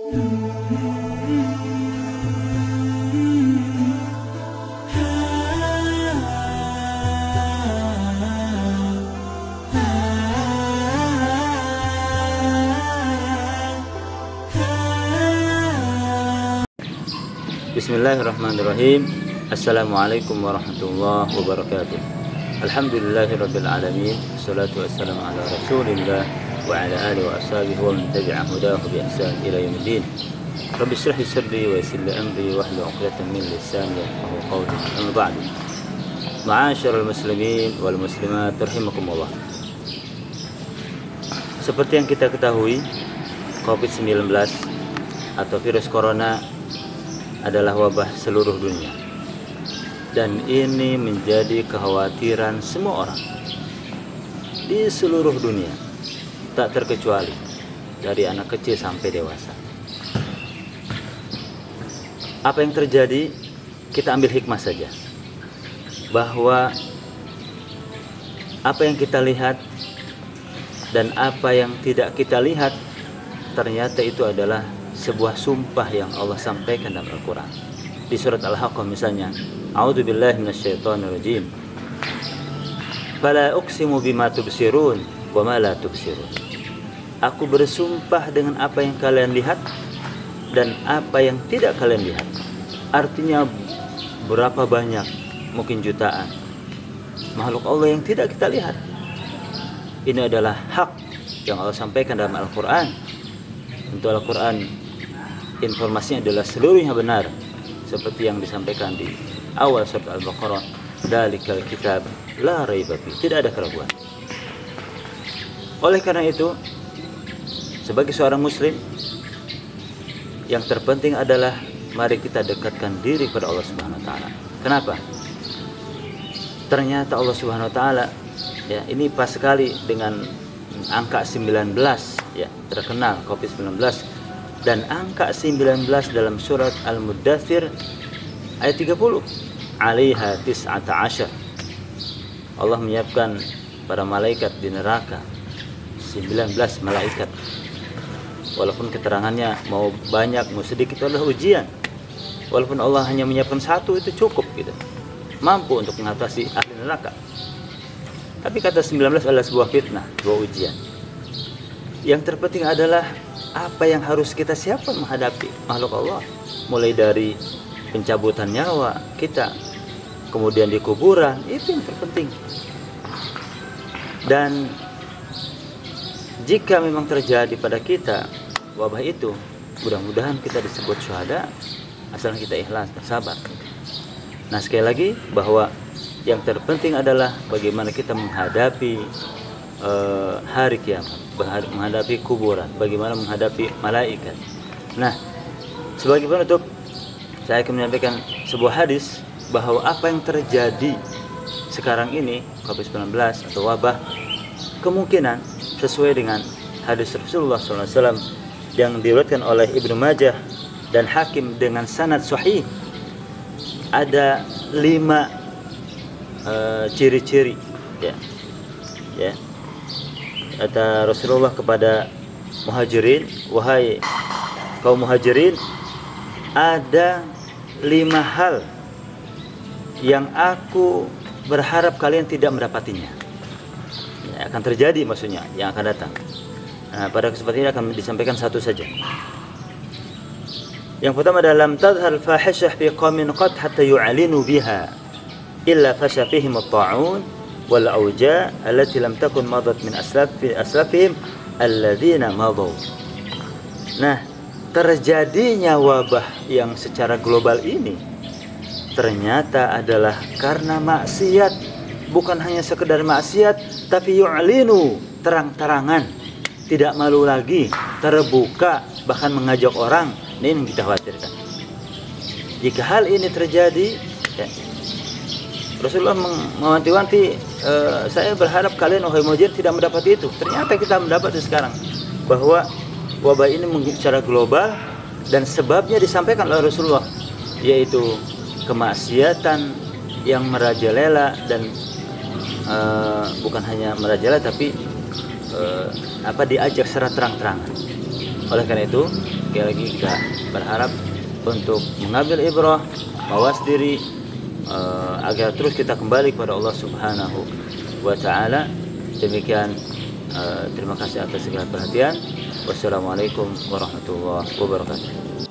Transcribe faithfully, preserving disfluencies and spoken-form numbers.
Bismillahirrahmanirrahim. Assalamualaikum warahmatullahi wabarakatuh. Alhamdulillahirabbil alamin. Wassalatu wassalamu ala Rasulillah wa ala alihi wa ashabihi wa man tabi'a hudahu bi ihsan ila yaumiddin. Rabbi shrah li sadri wa yassir li amri wahlul 'uqdatam min lisani yafqahu qawli. Amma ba'du. Ma'asyiral muslimin wal muslimat rahimakumullah. Seperti yang kita ketahui, covid sembilan belas atau virus corona adalah wabah seluruh dunia, dan ini menjadi kekhawatiran semua orang di seluruh dunia, tak terkecuali dari anak kecil sampai dewasa. Apa yang terjadi, kita ambil hikmah saja, bahwa apa yang kita lihat dan apa yang tidak kita lihat ternyata itu adalah sebuah sumpah yang Allah sampaikan dalam Al-Quran. Di surat Al-Haqqah misalnya, A'udzubillahi minasyaitonirrajim. Fala uqsimu bima tubsirun wa ma la tubsirun. Aku bersumpah dengan apa yang kalian lihat dan apa yang tidak kalian lihat. Artinya berapa banyak, mungkin jutaan makhluk Allah yang tidak kita lihat. Ini adalah hak yang Allah sampaikan dalam Al-Quran. Untuk Al-Quran, informasinya adalah seluruhnya benar, seperti yang disampaikan di awal surat Al-Baqarah, Dzalikal kitab la raiba fi, tidak ada keraguan. Oleh karena itu, sebagai seorang muslim, yang terpenting adalah mari kita dekatkan diri kepada Allah Subhanahu wa taala. Kenapa? Ternyata Allah Subhanahu wa taala, ya, ini pas sekali dengan angka sembilan belas, ya, terkenal covid sembilan belas. Dan angka sembilan belas dalam surat Al-Muddathir ayat tiga puluh, alaiha tis'ata asyar. Allah menyiapkan para malaikat di neraka, sembilan belas malaikat. Walaupun keterangannya mau banyak mau sedikit, itu adalah ujian. Walaupun Allah hanya menyiapkan satu, itu cukup gitu, mampu untuk mengatasi ahli neraka. Tapi kata sembilan belas adalah sebuah fitnah, sebuah ujian. Yang terpenting adalah apa yang harus kita siapkan menghadapi makhluk Allah, mulai dari pencabutan nyawa kita, kemudian di kuburan, itu yang terpenting. Dan jika memang terjadi pada kita wabah itu, mudah-mudahan kita disebut syuhada, asal kita ikhlas dan sabar. Nah, sekali lagi bahwa yang terpenting adalah bagaimana kita menghadapi Uh, hari kiamat, menghadapi kuburan, bagaimana menghadapi malaikat. Nah, sebagai penutup, saya akan menyampaikan sebuah hadis bahwa apa yang terjadi sekarang ini, covid sembilan belas atau wabah, kemungkinan sesuai dengan hadis Rasulullah shallallahu alaihi wasallam yang diriwayatkan oleh Ibnu Majah dan Hakim dengan sanad sahih. Ada lima uh, ciri-ciri, ya, ya. Kata Rasulullah kepada muhajirin, wahai kaum muhajirin, ada lima hal yang aku berharap kalian tidak mendapatinya. Ya, akan terjadi maksudnya, yang akan datang. Nah, pada kesempatan ini akan disampaikan satu saja. Yang pertama adalah lam tadhhar fahishah fi qaumin qad hatta yu'linu biha illa fasha fihim at-ta'un wal auja allati lam takun madat min aslaf fi aslafihim alladzina madaw. Nah, terjadinya wabah yang secara global ini ternyata adalah karena maksiat, bukan hanya sekedar maksiat, tapi yu'linu, terang-terangan, tidak malu lagi, terbuka, bahkan mengajak orang. Ini yang kita khawatirkan. Jika hal ini terjadi, ya, Rasulullah mewanti-wanti, e, saya berharap kalian wahai muhajirin tidak mendapati itu. Ternyata kita mendapat sekarang bahwa wabah ini secara global, dan sebabnya disampaikan oleh Rasulullah, yaitu kemaksiatan yang merajalela, dan e, bukan hanya merajalela tapi e, apa diajak secara terang-terangan. Oleh karena itu, sekali lagi kita berharap untuk mengambil ibrah, mawas diri, uh, agar terus kita kembali kepada Allah Subhanahu wa Ta'ala. Demikian, uh, terima kasih atas segala perhatian. Wassalamualaikum warahmatullahi wabarakatuh.